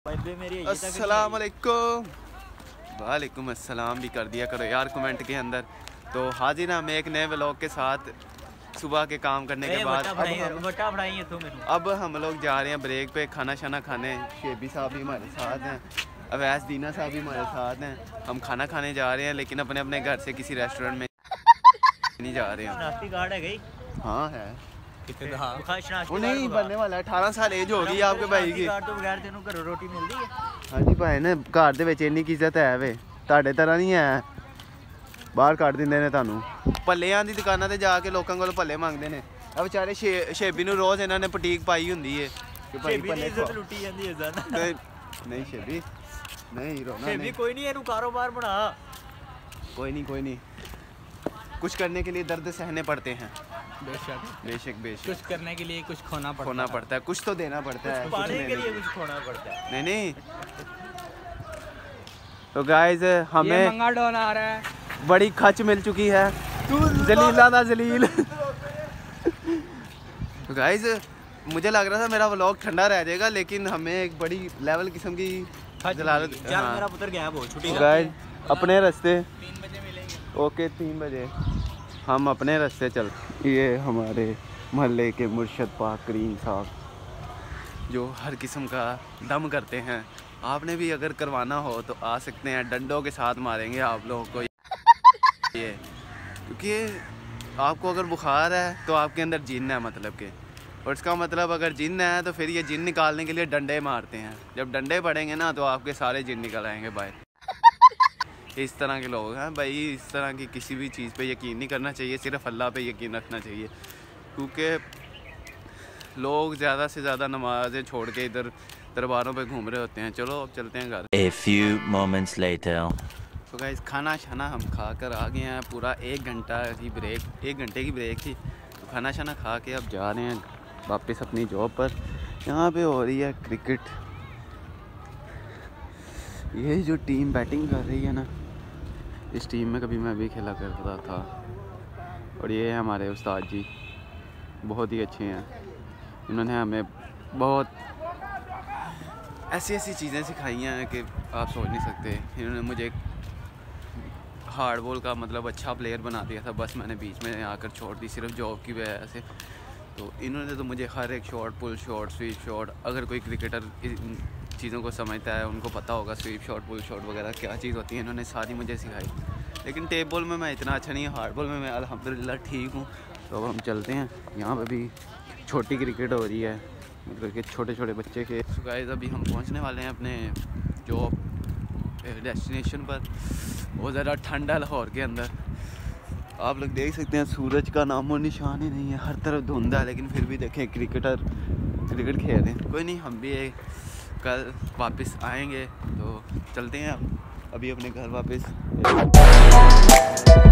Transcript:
अस्सलाम वालेकुम। वालेकुम अस्सलाम भी कर दिया करो यार कमेंट के अंदर। तो हाजिर हम एक नए व्लॉग के साथ सुबह के काम करने के बाद अब हम लोग जा रहे हैं ब्रेक पे खाना शाना खाने। शेबी साहब भी हमारे साथ हैं, अवैस दीना साहब भी हमारे साथ हैं। हम खाना खाने जा रहे हैं लेकिन अपने अपने घर से किसी रेस्टोरेंट में नहीं जा रहे हैं। हाँ है वो नहीं बनने वाला। 18 साल एज हो गई आपके भाई की। हाँ जी भाई ने घर ਦੇ ਵਿੱਚ ਇੰਨੀ ਇੱਜ਼ਤ ਹੈ ਵੇ ਤੁਹਾਡੇ ਤਰ੍ਹਾਂ ਨਹੀਂ ਹੈ ਬਾਹਰ ਕੱਢ ਦਿੰਦੇ ਨੇ ਤੁਹਾਨੂੰ। ਭੱਲਿਆਂ ਦੀ ਦੁਕਾਨਾਂ ਤੇ ਜਾ ਕੇ ਲੋਕਾਂ ਕੋਲ ਭੱਲੇ ਮੰਗਦੇ ਨੇ। ਆ ਵਿਚਾਰੇ ਸ਼ੇਬੀ ਨੂੰ ਰੋਜ਼ ਇਹਨਾਂ ਨੇ ਪਟੀਕ ਪਾਈ ਹੁੰਦੀ ਏ ਕਿ ਭਾਈ ਭੱਲੇ ਲੁੱਟੀ ਜਾਂਦੀ ਹੈ। ਨਹੀਂ ਸ਼ੇਬੀ नहीं रोना नहीं। कोई नहीं है कारोबार बढ़ा। कोई नहीं कुछ करने के लिए दर्द सहने पड़ते हैं। बेशक कुछ करने के लिए कुछ खोना पड़ता है कुछ तो देना पड़ता है। पाने के लिए कुछ खोना पड़ता है। नहीं तो गाइस हमें मंगा डॉन आ रहा है। बड़ी खच मिल चुकी है जलीला दा जलील। तो गाइस मुझे लग रहा था मेरा व्लॉग ठंडा रह जाएगा लेकिन हमें एक बड़ी लेवल किस्म की जलालत। मेरा पुत्र गया वो छुट्टी गाइस अपने रास्ते 3 बजे मिलेंगे। ओके 3 बजे हम अपने रास्ते चल। ये हमारे मोहल्ले के मुर्शद पाक करीम साहब जो हर किस्म का दम करते हैं। आपने भी अगर करवाना हो तो आ सकते हैं। डंडों के साथ मारेंगे आप लोगों को ये क्योंकि आपको अगर बुखार है तो आपके अंदर जिन्न है मतलब के। और इसका मतलब अगर जिन्न है तो फिर ये जिन्न निकालने के लिए डंडे मारते हैं। जब डंडे पड़ेंगे ना तो आपके सारे जिन्न निकल आएंगे बाहर। इस तरह के लोग हैं भाई। इस तरह की किसी भी चीज़ पे यकीन नहीं करना चाहिए, सिर्फ अल्लाह पे यकीन रखना चाहिए क्योंकि लोग ज़्यादा से ज़्यादा नमाज़ें छोड़ के इधर दरबारों पे घूम रहे होते हैं। चलो अब चलते हैं घर। A few moments later. तो गाइस खाना शाना हम खा कर आ गए हैं। पूरा 1 घंटे की ब्रेक थी। तो खाना शाना खा के अब जा रहे हैं वापस अपनी जॉब पर। यहाँ पे हो रही है क्रिकेट। ये जो टीम बैटिंग कर रही है ना इस टीम में कभी मैं भी खेला करता था। और ये हमारे उस्ताद जी बहुत ही अच्छे हैं। इन्होंने हमें बहुत ऐसी चीज़ें सिखाई हैं कि आप सोच नहीं सकते। इन्होंने मुझे हार्ड बॉल का मतलब अच्छा प्लेयर बना दिया था। बस मैंने बीच में आकर छोड़ दी सिर्फ जॉब की वजह से। तो इन्होंने तो मुझे हर एक shot, pull shot, sweep shot, अगर कोई क्रिकेटर इन चीज़ों को समझता है उनको पता होगा स्वीप शॉट, पुल शॉट वगैरह क्या चीज़ होती है। इन्होंने सारी मुझे सिखाई। लेकिन टेप बॉल में मैं इतना अच्छा नहीं हूँ, हार्ड बॉल में मैं अल्हम्दुलिल्लाह ठीक हूँ। तो अब हम चलते हैं। यहाँ पर भी छोटी क्रिकेट हो रही है मतलब कि छोटे छोटे बच्चे के। तो गाइस अभी हम पहुँचने वाले हैं अपने जॉब डेस्टिनेशन पर। बहुत ज़्यादा ठंड है लाहौर के अंदर। आप लोग देख सकते हैं सूरज का नामो निशान ही नहीं है, हर तरफ धुंध है। लेकिन फिर भी देखें क्रिकेटर क्रिकेट खेल रहे हैं। कोई नहीं हम भी कल वापस आएंगे। तो चलते हैं अभी अपने घर वापस।